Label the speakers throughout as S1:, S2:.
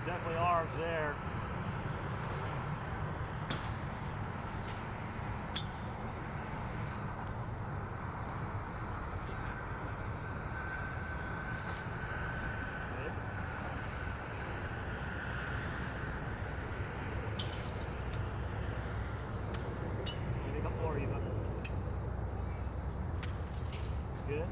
S1: definitely arms there. Maybe a couple more even. Good.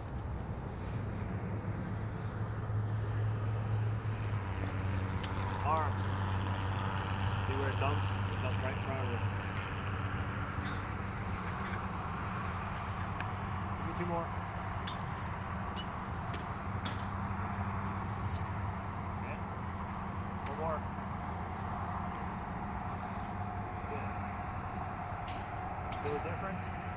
S1: Arms. See where it dumps? It dumps right in front of it. Give me two more. Okay. One more. Good. Feel the difference?